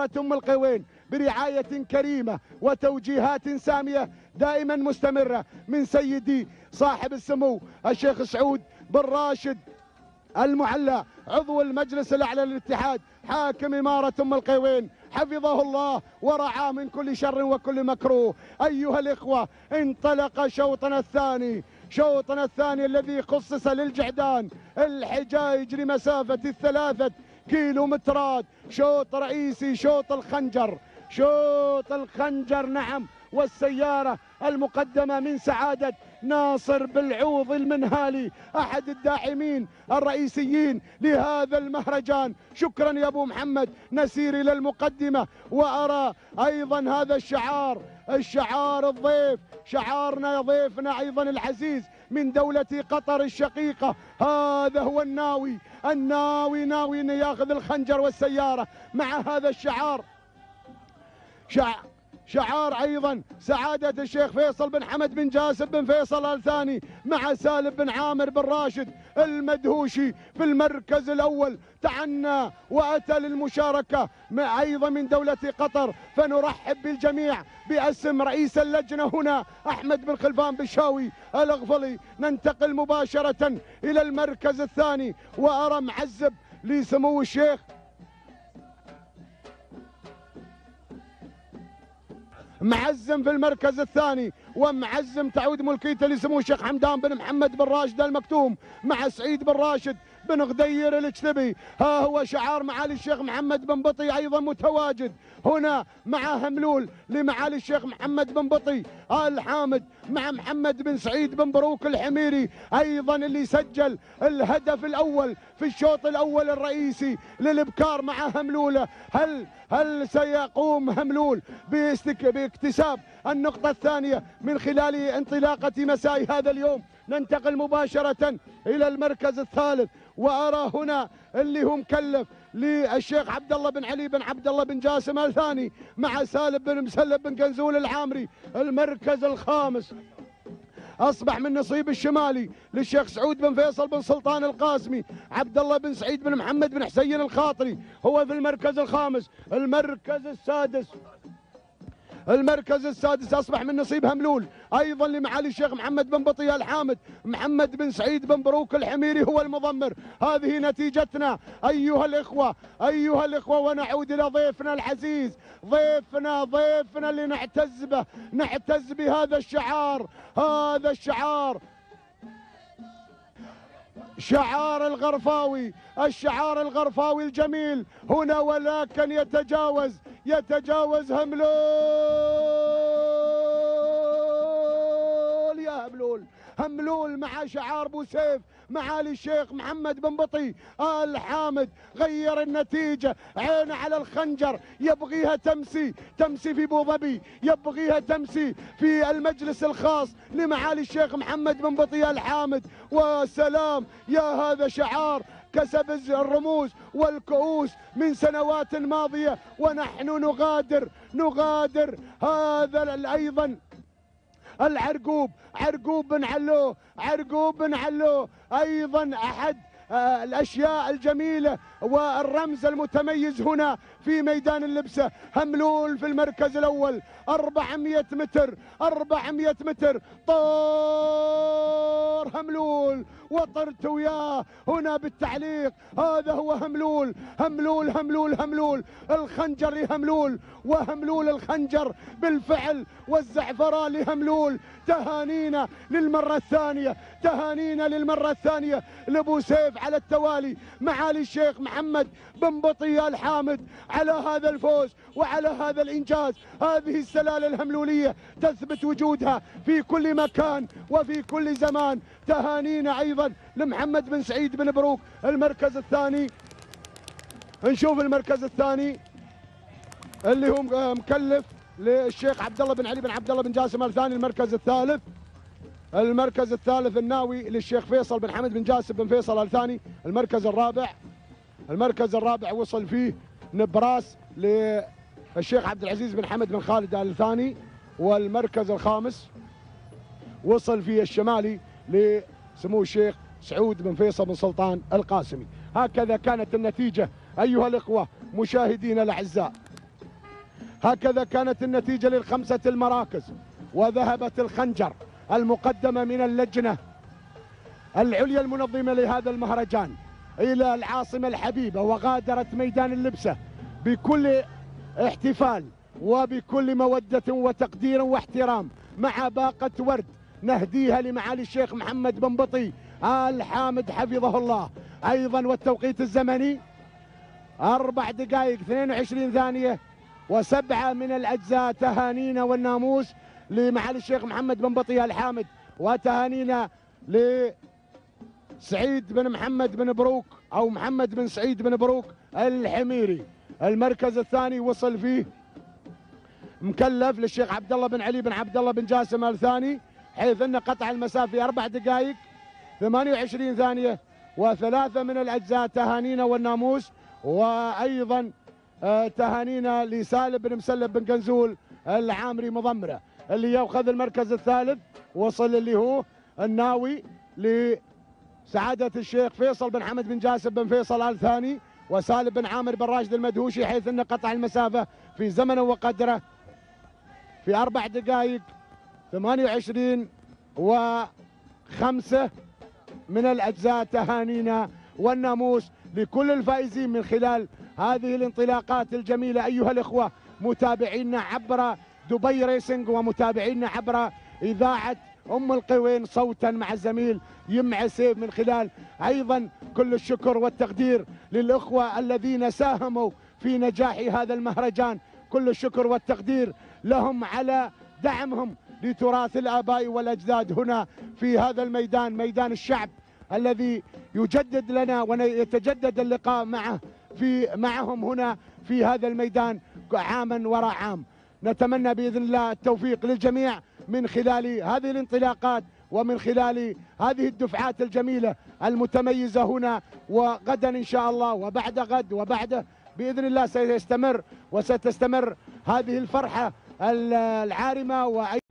إمارة أم القوين برعاية كريمة وتوجيهات سامية دائما مستمرة من سيدي صاحب السمو الشيخ سعود بن راشد المعلى عضو المجلس الأعلى للاتحاد حاكم إمارة أم القوين، حفظه الله ورعاه من كل شر وكل مكروه. أيها الإخوة، انطلق شوطنا الثاني الذي خصص للجعدان الحجاج لمسافة 3 كيلومترات. شوط رئيسي، شوط الخنجر نعم، والسيارة المقدمة من سعادة ناصر بالعوض المنهالي أحد الداعمين الرئيسيين لهذا المهرجان. شكرا يا أبو محمد. نسير إلى المقدمة وأرى أيضا هذا الشعار الضيف، شعارنا ضيفنا أيضا العزيز من دولة قطر الشقيقة. هذا هو الناوي ناوي أن ياخذ الخنجر والسيارة مع هذا الشعار. شعار أيضا سعادة الشيخ فيصل بن حمد بن جاسم بن فيصل آل ثاني مع سالم بن عامر بن راشد المدهوشي في المركز الأول. تعنى وأتى للمشاركة أيضا من دولة قطر، فنرحب بالجميع باسم رئيس اللجنة هنا أحمد بن خلفان بشاوي الأغفلي. ننتقل مباشرة إلى المركز الثاني وأرى معزب لسمو الشيخ معزم في المركز الثاني، ومعزم تعود ملكيته لسمو الشيخ حمدان بن محمد بن راشد المكتوم مع سعيد بن راشد بن غدير الاجتبي. ها هو شعار معالي الشيخ محمد بن بطي أيضا متواجد هنا مع هملول لمعالي الشيخ محمد بن بطي آل حامد مع محمد بن سعيد بن بروك الحميري أيضا اللي سجل الهدف الأول في الشوط الأول الرئيسي للإبكار مع هملولة. هل سيقوم هملول باكتساب النقطة الثانية من خلال انطلاقة مساء هذا اليوم؟ ننتقل مباشرة إلى المركز الثالث وأرى هنا اللي هو مكلف للشيخ عبد الله بن علي بن عبد الله بن جاسم آل ثاني مع سالم بن مسلم بن كنزول العامري. المركز الخامس أصبح من نصيب الشمالي للشيخ سعود بن فيصل بن سلطان القاسمي. عبد الله بن سعيد بن محمد بن حسين الخاطري هو في المركز الخامس. المركز السادس أصبح من نصيب هملول أيضا لمعالي الشيخ محمد بن بطي آل حامد. محمد بن سعيد بن بروك الحميري هو المضمر. هذه نتيجتنا أيها الإخوة، ونعود إلى ضيفنا العزيز، ضيفنا اللي نعتز بهذا الشعار. هذا شعار الشعار الغرفاوي الجميل هنا، ولكن يتجاوز هملول. يا هملول مع شعار بوسيف معالي الشيخ محمد بن بطي آل حامد. غير النتيجة، عينه على الخنجر، يبغيها تمسي في ابوظبي، يبغيها تمسي في المجلس الخاص لمعالي الشيخ محمد بن بطي آل حامد. وسلام، يا هذا شعار كسب الرموز والكؤوس من سنوات ماضية، ونحن نغادر هذا أيضا عرقوب بن علو أيضا أحد الأشياء الجميلة والرمز المتميز هنا في ميدان اللبسة. هملول في المركز الأول 400 متر طار هملول وطرت وياه هنا بالتعليق. هذا هو هملول. الخنجر لهملول، وهملول الخنجر بالفعل، والزعفران لهملول. تهانينا للمرة الثانية لأبو سيف على التوالي معالي الشيخ محمد بن بطي آل حامد على هذا الفوز وعلى هذا الإنجاز. هذه السلالة الهملولية تثبت وجودها في كل مكان وفي كل زمان. تهانينا أيضا لمحمد بن سعيد بن بروك. المركز الثاني، نشوف المركز الثاني اللي هو مكلف للشيخ عبد الله بن علي بن عبد الله بن جاسم آل ثاني. المركز الثالث الناوي للشيخ فيصل بن حمد بن جاسم بن فيصل آل ثاني. المركز الرابع وصل فيه نبراس للشيخ عبد العزيز بن حمد بن خالد آل ثاني. والمركز الخامس وصل فيه الشمالي لسمو الشيخ سعود بن فيصل بن سلطان القاسمي. هكذا كانت النتيجة أيها الإخوة مشاهدينا الأعزاء. هكذا كانت النتيجة للخمسة المراكز. وذهبت الخنجر المقدمة من اللجنة العليا المنظمة لهذا المهرجان إلى العاصمة الحبيبة، وغادرت ميدان اللبسة بكل احتفال وبكل مودة وتقدير واحترام، مع باقة ورد نهديها لمعالي الشيخ محمد بن بطي آل حامد حفظه الله. أيضا والتوقيت الزمني 4 دقائق 22 ثانية و7 من الأجزاء. تهانينا والناموس لمعالي الشيخ محمد بن بطي آل حامد، وتهانينا لسعيد بن محمد بن بروك أو محمد بن سعيد بن بروك الحميري. المركز الثاني وصل فيه مكلف للشيخ عبد الله بن علي بن عبد الله بن جاسم الثاني، حيث ان قطع المسافه 4 دقائق 28 ثانيه و3 من الاجزاء. تهانينا والناموس. وايضا تهانينا لسالم بن مسلم بن قنزول العامري مضمره اللي ياخذ المركز الثالث. وصل اللي هو الناوي لسعاده الشيخ فيصل بن حمد بن جاسم بن فيصل ال ثاني، وسالم بن عامر بن راشد المدهوشي، حيث ان قطع المسافه في زمنه وقدره في 4 دقائق 28 و5 من الأجزاء. تهانينا والناموس لكل الفائزين من خلال هذه الانطلاقات الجميلة أيها الإخوة، متابعينا عبر دبي ريسنج ومتابعينا عبر إذاعة أم القوين صوتا مع الزميل يمع سيف. من خلال أيضا كل الشكر والتقدير للإخوة الذين ساهموا في نجاح هذا المهرجان، كل الشكر والتقدير لهم على دعمهم لتراث الآباء والأجداد هنا في هذا الميدان، ميدان الشعب الذي يجدد لنا ويتجدد اللقاء معهم هنا في هذا الميدان عاما وراء عام. نتمنى بإذن الله التوفيق للجميع من خلال هذه الانطلاقات ومن خلال هذه الدفعات الجميلة المتميزة هنا، وغدا إن شاء الله وبعد غد وبعده بإذن الله سيستمر وستستمر هذه الفرحة العارمة.